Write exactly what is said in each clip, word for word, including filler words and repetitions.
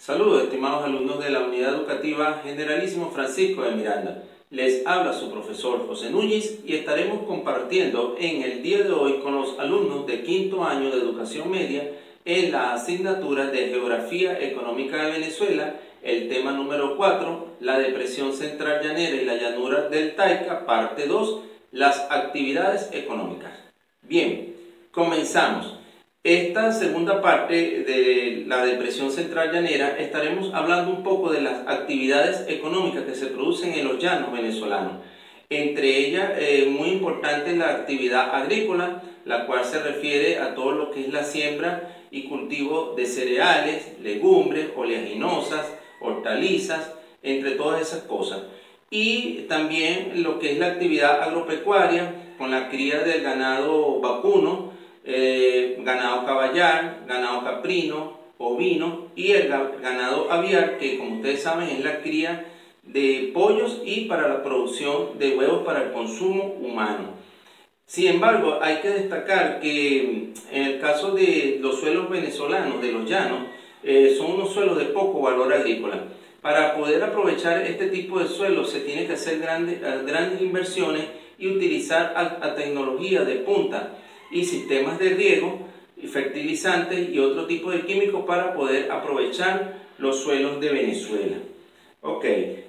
Saludos, estimados alumnos de la Unidad Educativa Generalísimo Francisco de Miranda. Les habla su profesor José Núñez y estaremos compartiendo en el día de hoy con los alumnos de quinto año de Educación Media en la asignatura de Geografía Económica de Venezuela, el tema número cuatro, la Depresión Central Llanera y la Llanura del Taica, parte dos, las actividades económicas. Bien, comenzamos. Esta segunda parte de la Depresión Central Llanera estaremos hablando un poco de las actividades económicas que se producen en los llanos venezolanos. Entre ellas, eh, muy importante la actividad agrícola, la cual se refiere a todo lo que es la siembra y cultivo de cereales, legumbres, oleaginosas, hortalizas, entre todas esas cosas. Y también lo que es la actividad agropecuaria, con la cría del ganado vacuno, Eh, ganado caballar, ganado caprino, ovino y el ganado aviar, que como ustedes saben es la cría de pollos y para la producción de huevos para el consumo humano. Sin embargo, hay que destacar que en el caso de los suelos venezolanos, de los llanos, eh, son unos suelos de poco valor agrícola. Para poder aprovechar este tipo de suelos se tiene que hacer grandes, grandes inversiones y utilizar a, a tecnología de punta y sistemas de riego, y fertilizantes y otro tipo de químicos para poder aprovechar los suelos de Venezuela. Ok,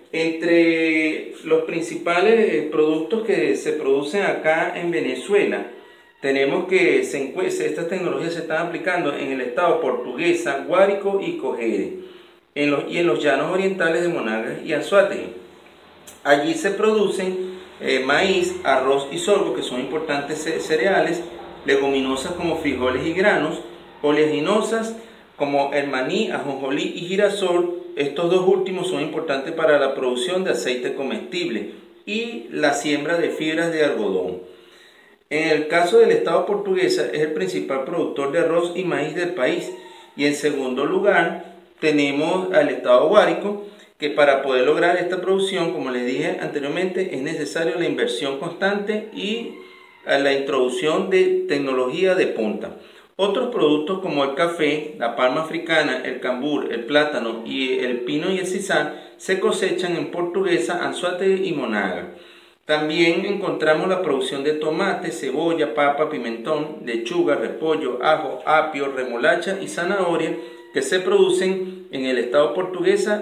entre los principales productos que se producen acá en Venezuela, tenemos que se, estas tecnologías se están aplicando en el estado Portuguesa, Guárico y Cogede, en los, y en los llanos orientales de Monagas y Anzoátegui. Allí se producen eh, maíz, arroz y sorgo, que son importantes cereales, leguminosas como frijoles y granos, oleaginosas como el maní, ajonjolí y girasol. Estos dos últimos son importantes para la producción de aceite comestible y la siembra de fibras de algodón. En el caso del estado Portuguesa es el principal productor de arroz y maíz del país, y en segundo lugar tenemos al estado Guárico, que para poder lograr esta producción, como les dije anteriormente, es necesario la inversión constante y a la introducción de tecnología de punta. Otros productos como el café, la palma africana, el cambur, el plátano y el pino y el sisal se cosechan en Portuguesa, Anzoátegui y Monagas. También encontramos la producción de tomate, cebolla, papa, pimentón, lechuga, repollo, ajo, apio, remolacha y zanahoria que se producen en el estado Portuguesa.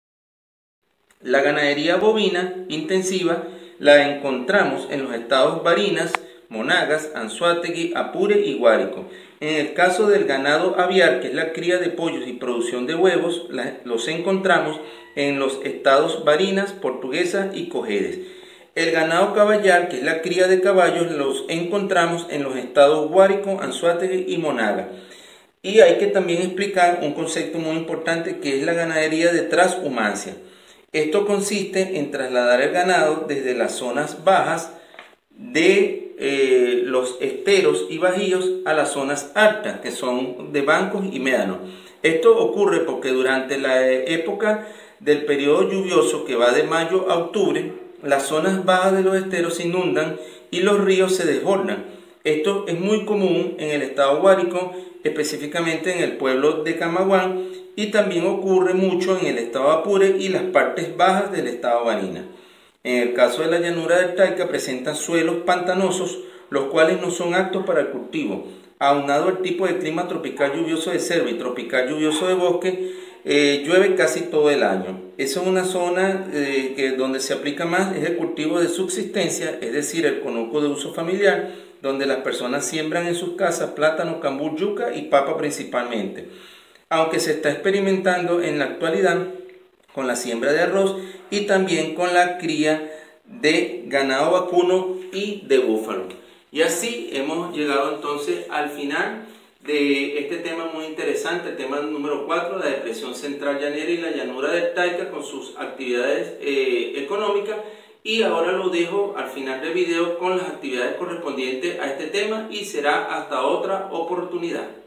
La ganadería bovina intensiva la encontramos en los estados Barinas, Monagas, Anzoátegui, Apure y Guárico. En el caso del ganado aviar, que es la cría de pollos y producción de huevos, la, los encontramos en los estados Barinas, Portuguesa y Cojedes. El ganado caballar, que es la cría de caballos, los encontramos en los estados Guárico, Anzoátegui y Monagas. Y hay que también explicar un concepto muy importante, que es la ganadería de transhumancia. Esto consiste en trasladar el ganado desde las zonas bajas de eh, los esteros y bajíos a las zonas altas, que son de bancos y médanos. Esto ocurre porque durante la época del periodo lluvioso, que va de mayo a octubre, las zonas bajas de los esteros se inundan y los ríos se desbordan. Esto es muy común en el estado Guárico, específicamente en el pueblo de Camaguán, y también ocurre mucho en el estado Apure y las partes bajas del estado Barinas. En el caso de la llanura del Taica presentan suelos pantanosos, los cuales no son aptos para el cultivo. Aunado al tipo de clima tropical lluvioso de selva y tropical lluvioso de bosque, eh, llueve casi todo el año. Esa es una zona eh, que donde se aplica más es el cultivo de subsistencia, es decir, el conuco de uso familiar, donde las personas siembran en sus casas plátano, cambur, yuca y papa principalmente. Aunque se está experimentando en la actualidad con la siembra de arroz y también con la cría de ganado vacuno y de búfalo. Y así hemos llegado entonces al final de este tema muy interesante, el tema número cuatro, la Depresión Central Llanera y la Llanura del Taica con sus actividades eh, económicas. Y ahora lo dejo al final del video con las actividades correspondientes a este tema y será hasta otra oportunidad.